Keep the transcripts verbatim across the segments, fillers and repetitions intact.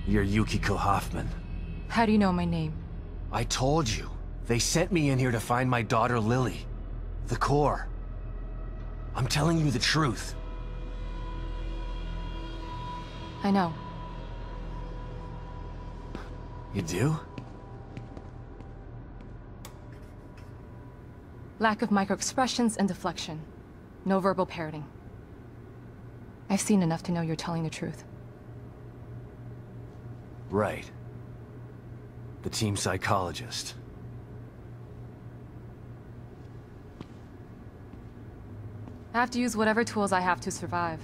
You're Yukiko Hoffman. How do you know my name? I told you. They sent me in here to find my daughter Lily. The core. I'm telling you the truth. I know. You do? Lack of microexpressions and deflection. No verbal parroting. I've seen enough to know you're telling the truth. Right. The team psychologist. I have to use whatever tools I have to survive.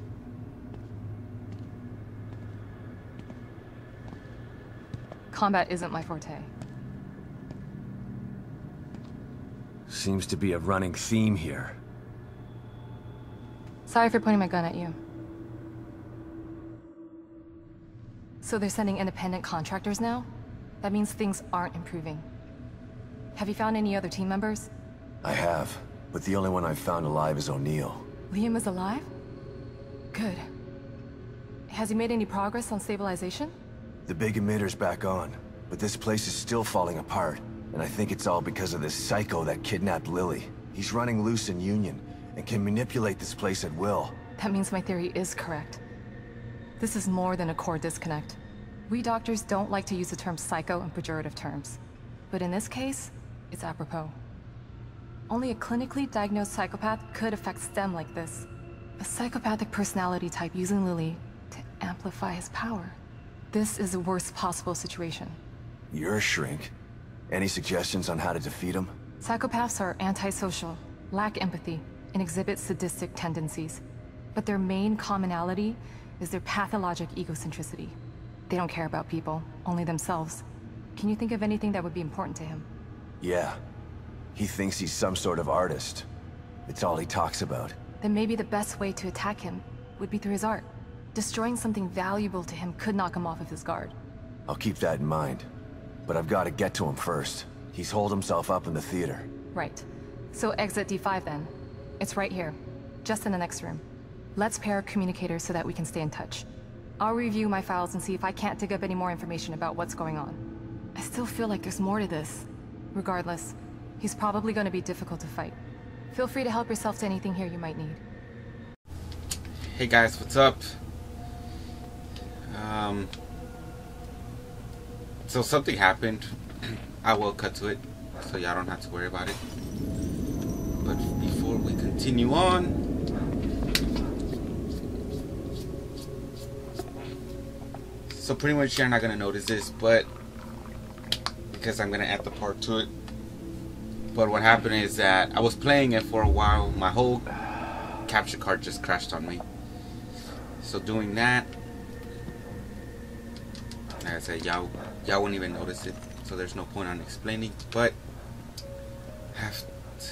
Combat isn't my forte. Seems to be a running theme here. Sorry for pointing my gun at you. So they're sending independent contractors now? That means things aren't improving. Have you found any other team members? I have, but the only one I've found alive is O'Neill. Liam is alive? Good. Has he made any progress on stabilization? The big emitter's back on, but this place is still falling apart. And I think it's all because of this psycho that kidnapped Lily. He's running loose in Union, and can manipulate this place at will. That means my theory is correct. This is more than a core disconnect. We doctors don't like to use the term psycho in pejorative terms. But in this case, it's apropos. Only a clinically diagnosed psychopath could affect STEM like this. A psychopathic personality type using Lily to amplify his power. This is the worst possible situation. You're a shrink. Any suggestions on how to defeat him? Psychopaths are antisocial, lack empathy, and exhibit sadistic tendencies. But their main commonality is their pathologic egocentricity. They don't care about people, only themselves. Can you think of anything that would be important to him? Yeah. He thinks he's some sort of artist. It's all he talks about. Then maybe the best way to attack him would be through his art. Destroying something valuable to him could knock him off of his guard. I'll keep that in mind. But I've got to get to him first. He's holed himself up in the theater. Right. So exit D five then. It's right here. Just in the next room. Let's pair communicators so that we can stay in touch. I'll review my files and see if I can't dig up any more information about what's going on. I still feel like there's more to this. Regardless, he's probably going to be difficult to fight. Feel free to help yourself to anything here you might need. Hey guys, what's up? Um, so something happened. I will cut to it, so y'all don't have to worry about it. But before we continue on, so pretty much you're not gonna notice this, but because I'm gonna add the part to it. But what happened is that I was playing it for a while. My whole capture card just crashed on me. So doing that, like I said, y'all y'all won't even notice it. So there's no point on explaining. But have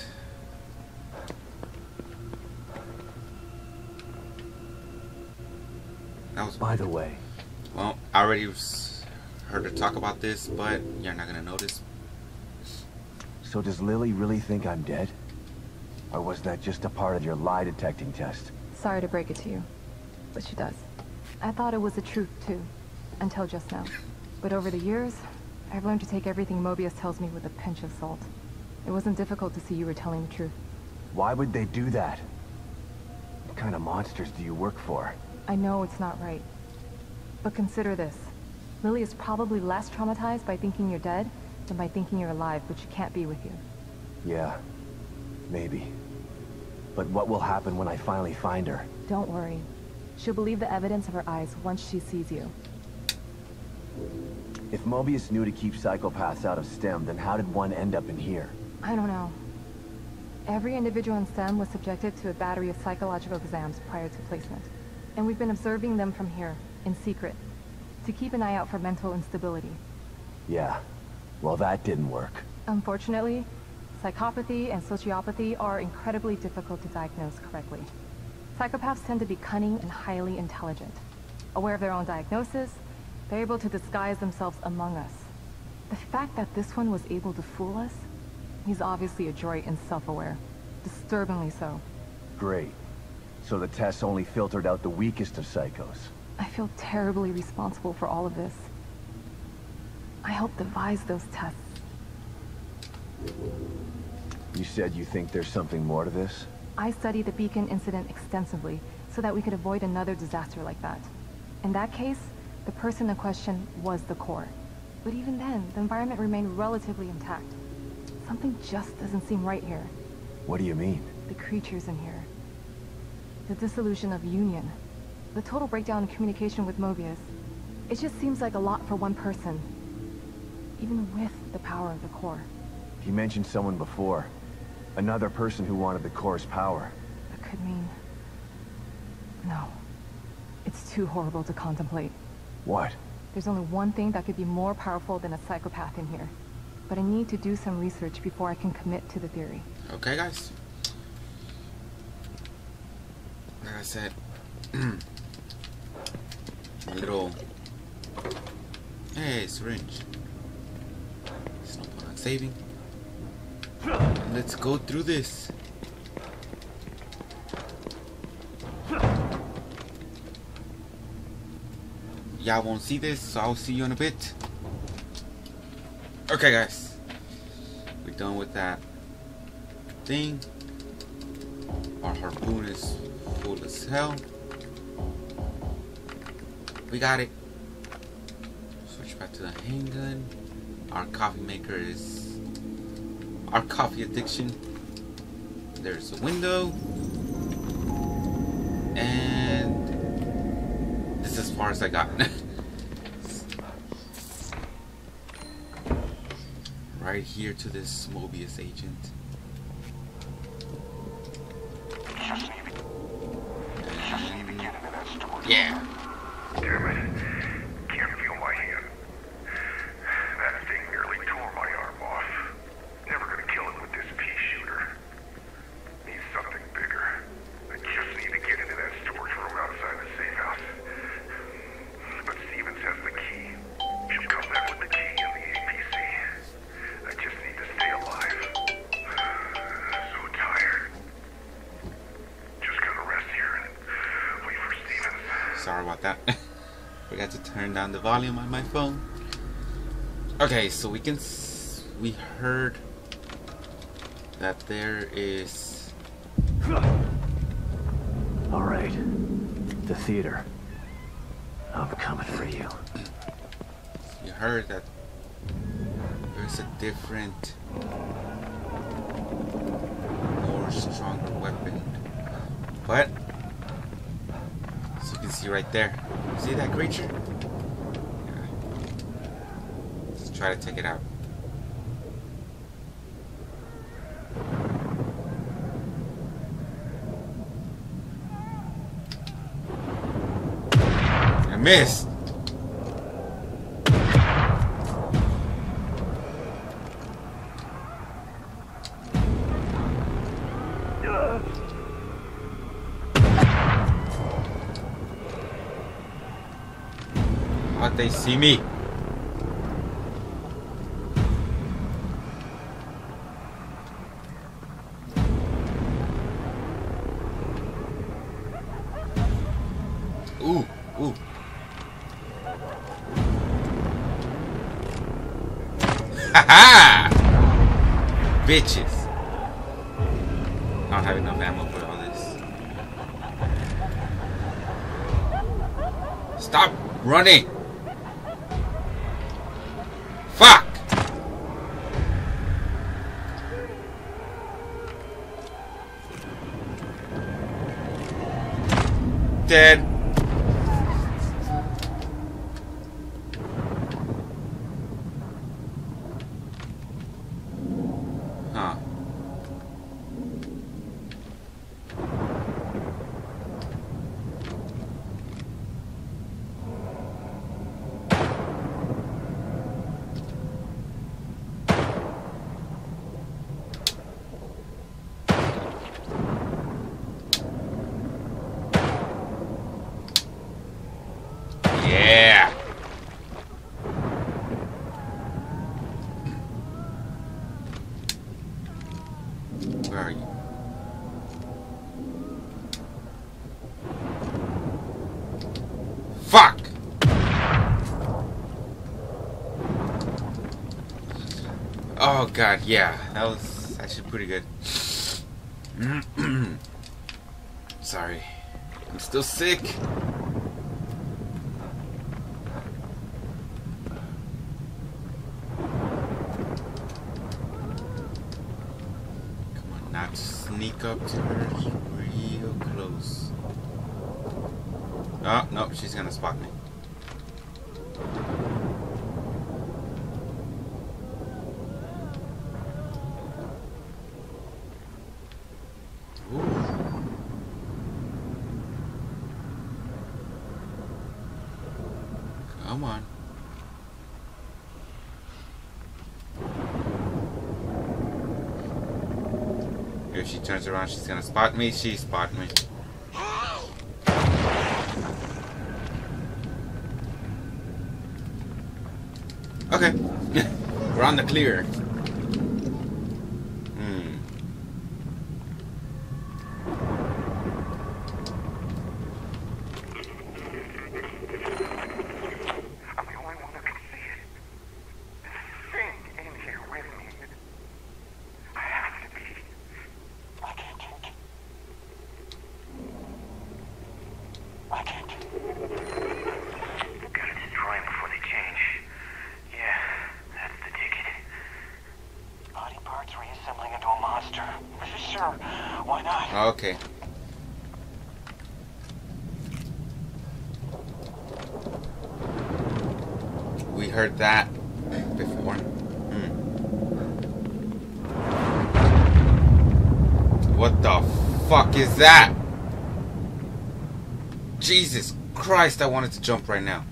that was. By the way, well, I already heard her talk about this, but you're not gonna notice. so does Lily really think I'm dead? Or was that just a part of your lie detecting test? Sorry to break it to you, but she does. I thought it was the truth too, until just now. But over the years, I've learned to take everything Mobius tells me with a pinch of salt. It wasn't difficult to see you were telling the truth. Why would they do that? What kind of monsters do you work for? I know it's not right. But consider this. Lily is probably less traumatized by thinking you're dead than by thinking you're alive, but she can't be with you. Yeah, maybe. But what will happen when I finally find her? Don't worry. She'll believe the evidence of her eyes once she sees you. If Mobius knew to keep psychopaths out of STEM, then how did one end up in here? I don't know. Every individual in STEM was subjected to a battery of psychological exams prior to placement. And we've been observing them from here, in secret, to keep an eye out for mental instability. Yeah. Well, that didn't work. Unfortunately, psychopathy and sociopathy are incredibly difficult to diagnose correctly. Psychopaths tend to be cunning and highly intelligent. Aware of their own diagnosis, they're able to disguise themselves among us. The fact that this one was able to fool us, he's obviously adroit and self-aware. Disturbingly so. Great. So the tests only filtered out the weakest of psychos. I feel terribly responsible for all of this. I helped devise those tests. You said you think there's something more to this? I studied the Beacon incident extensively so that we could avoid another disaster like that. In that case, the person in question was the core. But even then, the environment remained relatively intact. Something just doesn't seem right here. What do you mean? The creatures in here. The dissolution of Union. The total breakdown in communication with Mobius. It just seems like a lot for one person. Even with the power of the core. He mentioned someone before. Another person who wanted the core's power. That could mean... No. It's too horrible to contemplate. What? There's only one thing that could be more powerful than a psychopath in here. But I need to do some research before I can commit to the theory. Okay, guys. Like I said, a little... Hey, syringe. There's no point on saving. Let's go through this. Y'all won't see this, so I'll see you in a bit. Okay, guys. We're done with that thing. Our harpoon is full as hell. We got it. Switch back to the handgun. Our coffee maker is our coffee addiction. There's a window. And this is as far as I got. Right here to this Mobius agent. And, yeah. Damn it. Can't feel my hand. That thing nearly tore my arm off. Never gonna kill it with this pea shooter. Need something bigger. I just need to get into that storage room outside the safe house. But Stevens has the key. She'll come back with the key and the A P C. I just need to stay alive. So tired. Just gonna rest here and wait for Stevens. Sorry about that. Forgot to turn down the volume on my phone. Okay, so we can s we heard that there is... All right. The theater. I'm coming for you. You heard that there's a different, more stronger weapon. But as you can see right there, see that creature? Yeah. Let's try to take it out. I missed. How'd they see me? Ooh, ooh. Ha-ha! Bitches. I don't have enough ammo for all this. Stop running! Fuck! Dead. Huh. Yeah. Where are you? Fuck! Oh god, yeah, that was actually pretty good. Sorry, I'm still sick. Come on, not sneak up to her real close. Oh, no, she's gonna spot me. Come on. If she turns around, she's gonna spot me. She spot me. Okay. We're on the clear. Hmm. I'm the only one who can see it. This thing in here with me. I have to be. I can't take it. I can't. Gotta destroy them before they change. Yeah, that's the ticket. Body parts reassembling into a monster. Sure, why not? Okay. We heard that before. Hmm. What the fuck is that? Jesus Christ, I wanted to jump right now.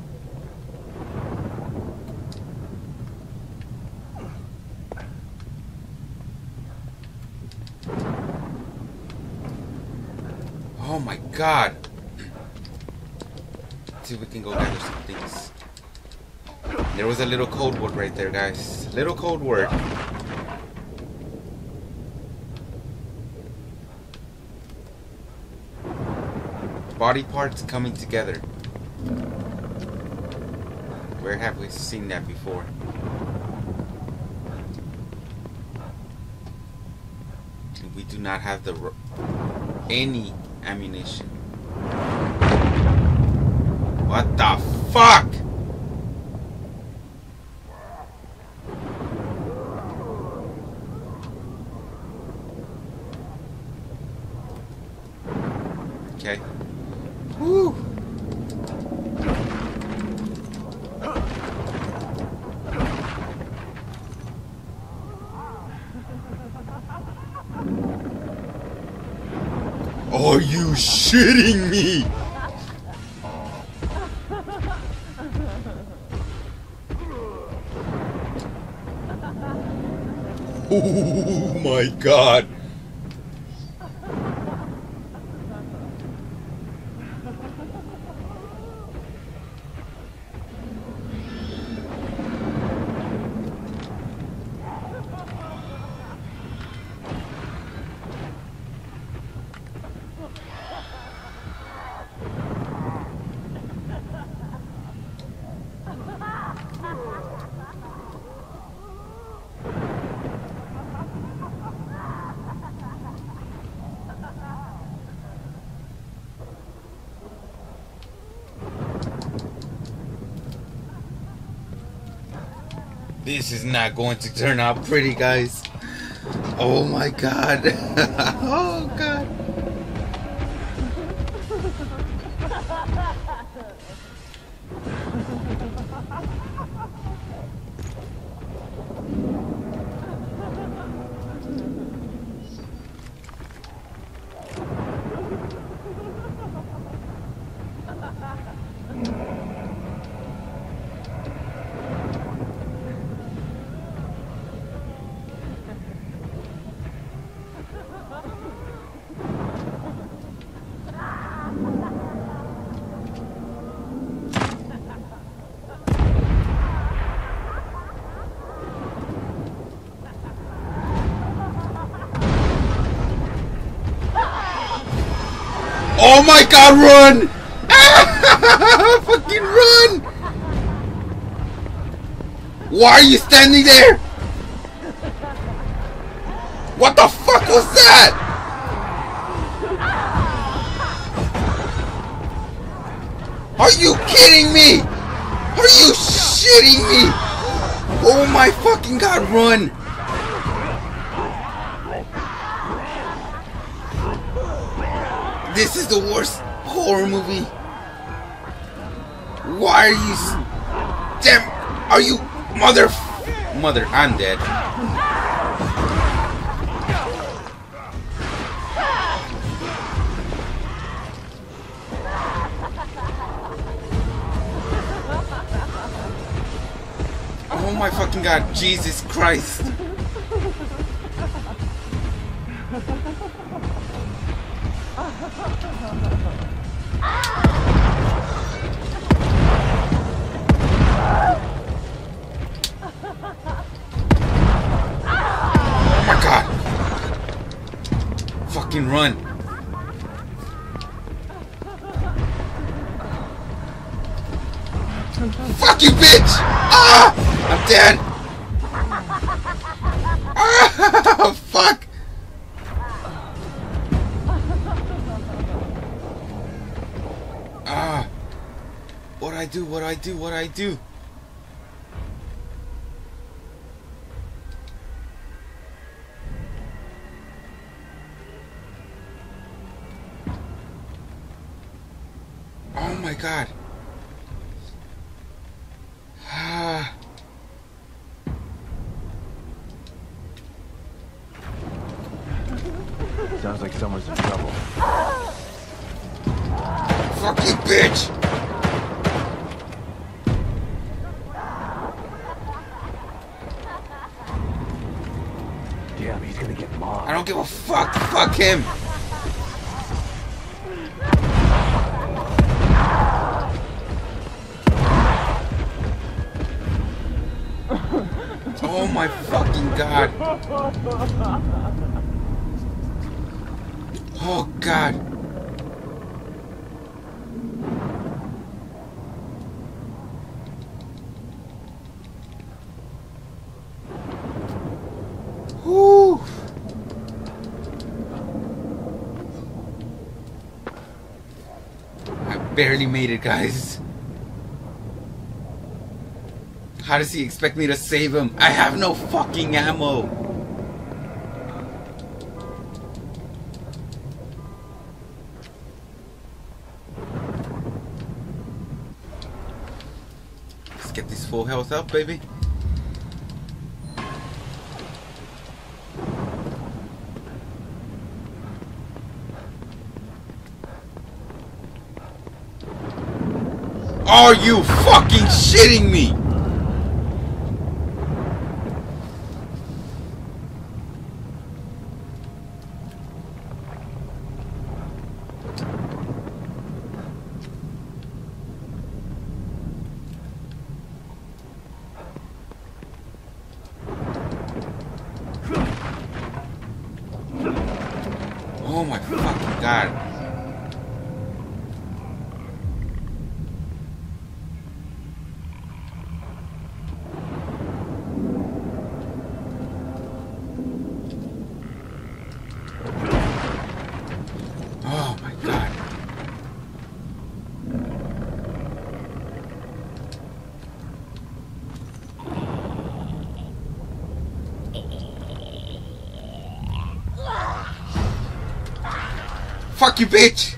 Oh my god. Let's see if we can go gather some things. There was a little code word right there, guys. Little code word. Body parts coming together. Where have we seen that before? And we do not have the ro- any ammunition. What the fuck? Okay. Woo. Are you shitting me? Oh my god. This is not going to turn out pretty, guys. Oh my god. Oh god. Oh my god, run! Fucking run! Why are you standing there? What the fuck was that? Are you kidding me? Are you shitting me? Oh my fucking god, run! This is the worst horror movie. Why are you... S Damn! Are you... Mother... Mother, I'm dead. Oh my fucking god, Jesus Christ. Oh my god. Fucking run. Fuck you, bitch! Ah! I'm dead! Ah! Fuck! Ah! What I do? What I do? What I do? Oh my god! Sounds like someone's in trouble. Fuck you, bitch! Damn, he's gonna get mobbed. I don't give a fuck. Fuck him. Oh my fucking god. Oh god. Whew. I barely made it, guys. How does he expect me to save him? I have no fucking ammo. Let's get this full health up, baby. Are you fucking shitting me? Oh my fucking god. Oh my god. Fuck you, bitch!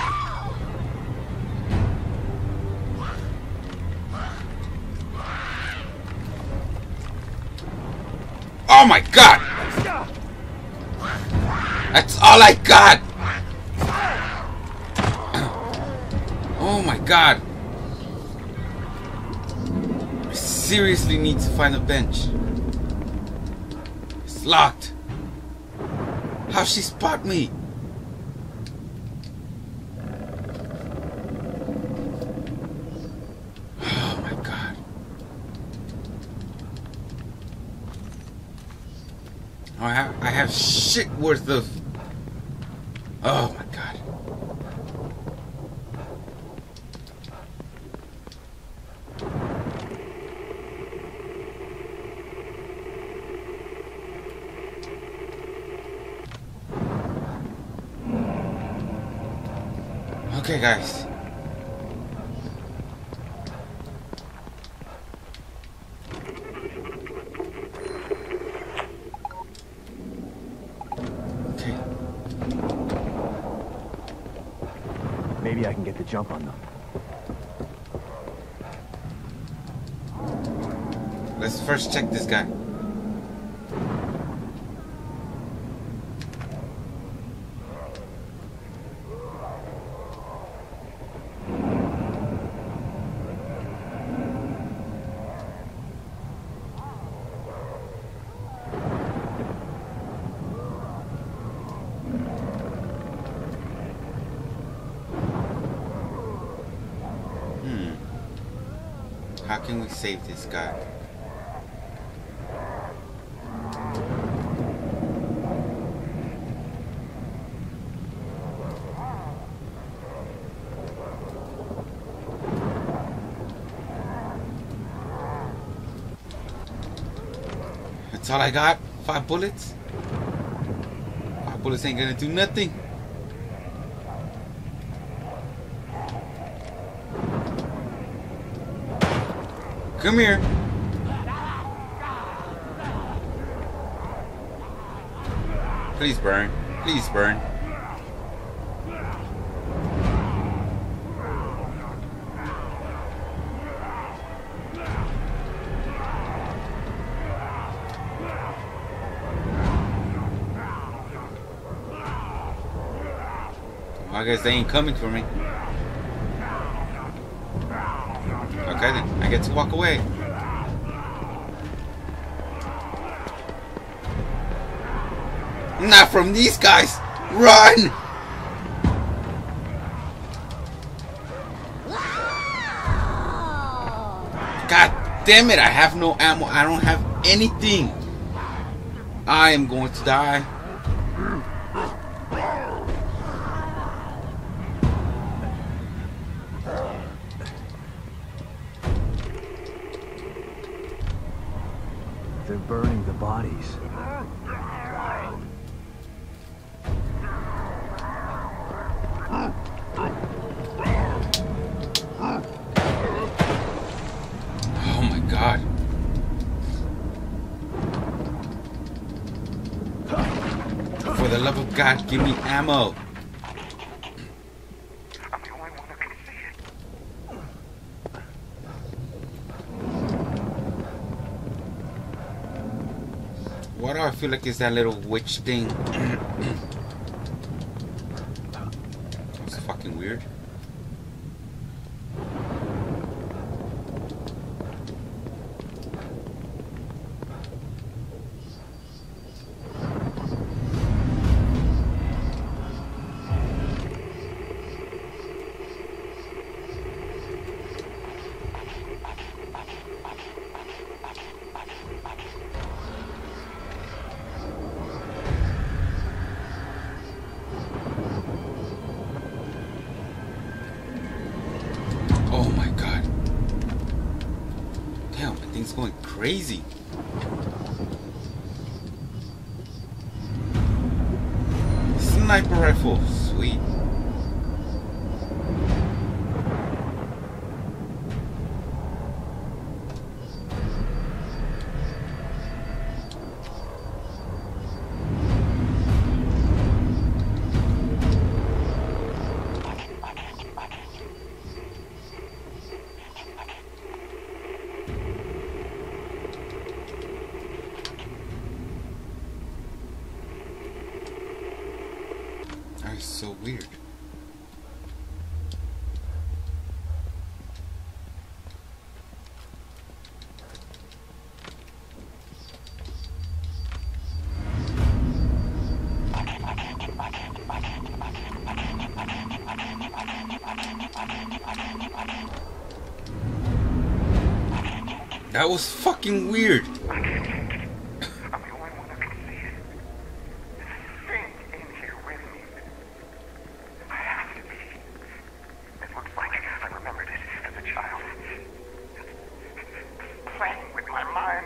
Oh my god! That's all I got! Oh my god! I seriously need to find a bench. It's locked. How'd she spot me? Oh my god. I have I have shit worth of. Oh my god. Okay, guys. Okay. Maybe I can get the jump on them. Let's first check this guy. How can we save this guy? That's all I got? Five bullets? Five bullets ain't gonna do nothing. Come here. Please burn. Please burn. I guess they ain't coming for me. Okay then, I get to walk away. Not from these guys! Run! God damn it, I have no ammo. I don't have anything. I am going to die. They're burning the bodies. Oh my God. For the love of God, give me ammo. I'm the only one that can see it. Why do I feel like it's that little witch thing? It's fucking weird. Oh my God. Damn, that thing's going crazy. Sniper rifle, sweet. That is so weird. That was fucking weird. I'm the only one that can see it. Think in here with me. I have to be. It looks like I remembered it as a child. Playing with my mind.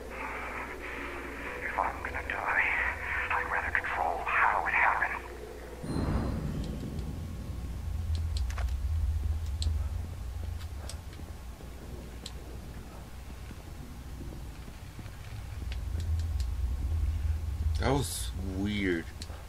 If I'm gonna die, I'd rather control how it happens. That was weird.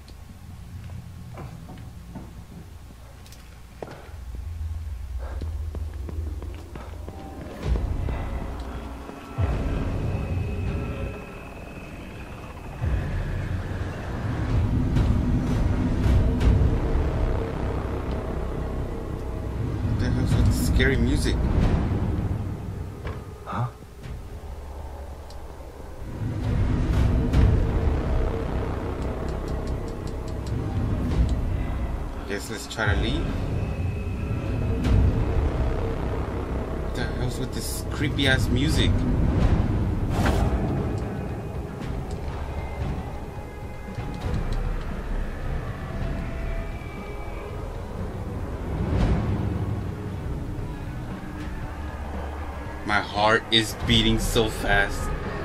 What the hell's with the scary music? Huh? Guess let's try to leave. What the hell's with this creepy ass music? My heart is beating so fast.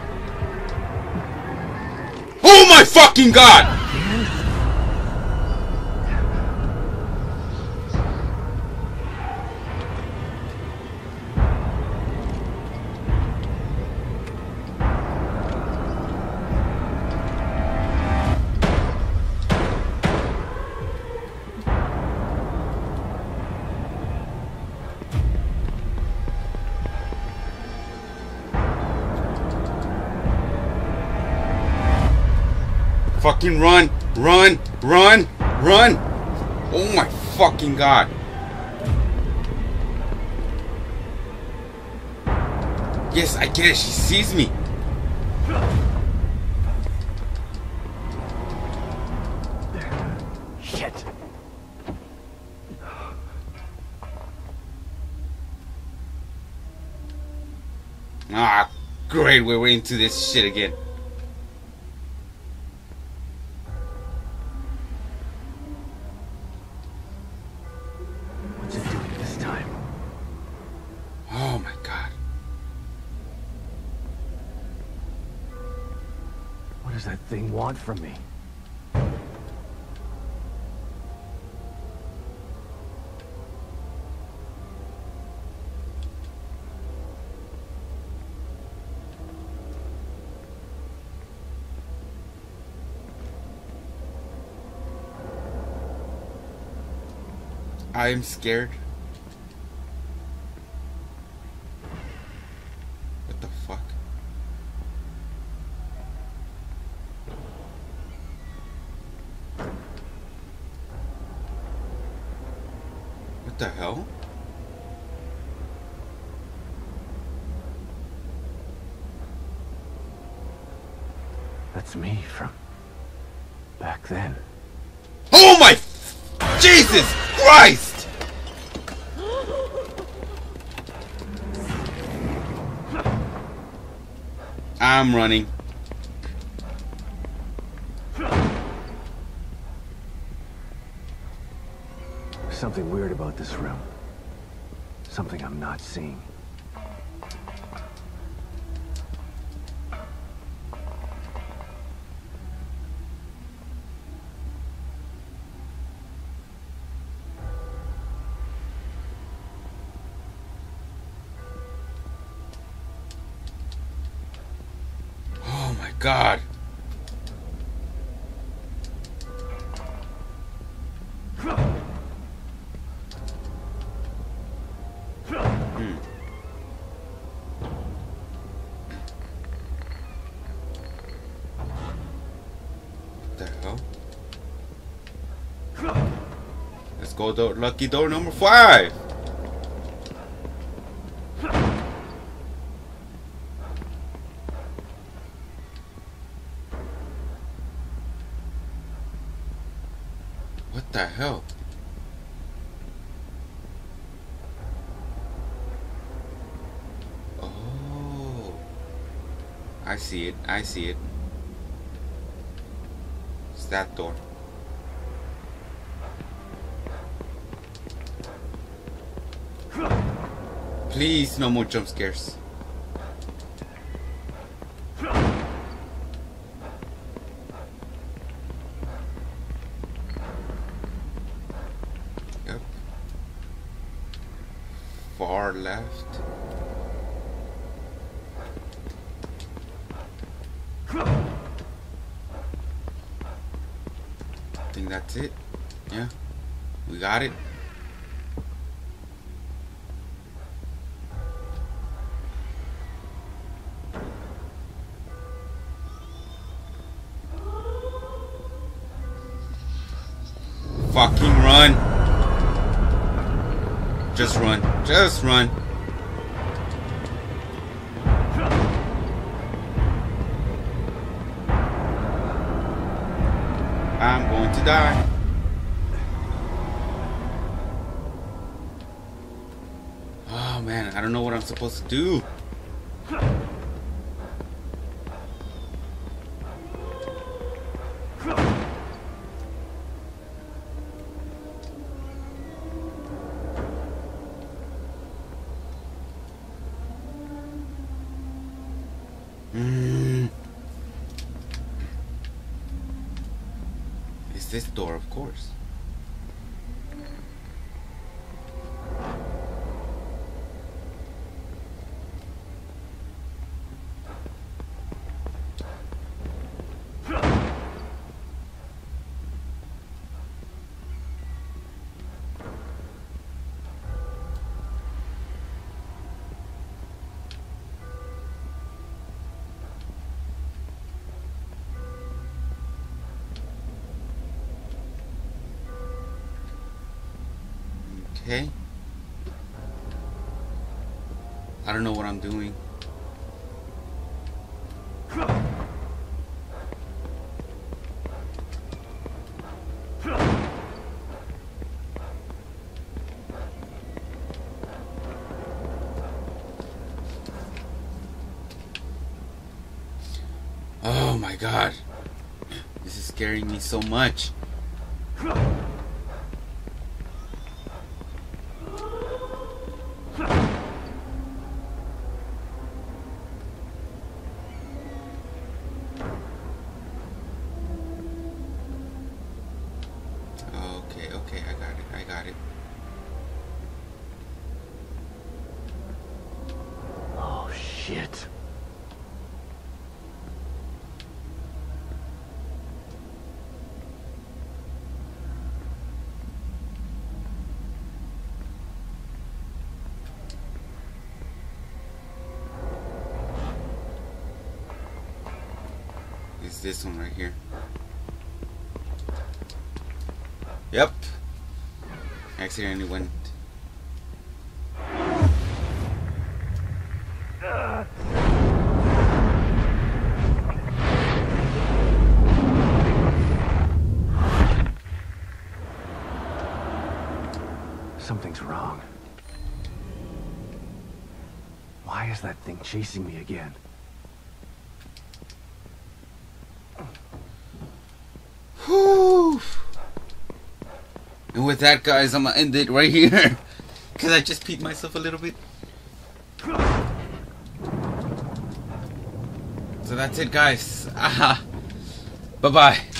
Oh my fucking god! Fucking run, run, run, run! Oh my fucking god. Yes, I get it, she sees me. Shit. Ah, great, we're into this shit again. What's it doing this time? Oh my god. What does that thing want from me? I am scared. What the fuck? What the hell? That's me from back then. Oh my Jesus Christ! I'm running. There's something weird about this room. Something I'm not seeing. God. Hmm. What the hell? Let's go to lucky door number five. What the hell? Oh, I see it. I see it. It's that door. Please, no more jump scares. Yep. Far left. think that's it. Yeah, we got it. Fucking run. Just run. Just run. I'm going to die. Oh man, I don't know what I'm supposed to do. Mm. It's this door, of course. Okay. I don't know what I'm doing. Oh my god. This is scaring me so much. Okay, okay, I got it, I got it. Oh, shit. It's this one right here. Yep. Accidentally went. Something's wrong. Why is that thing chasing me again? Whew. And with that, guys, I'm gonna end it right here because I just peed myself a little bit. So that's it, guys. Bye bye.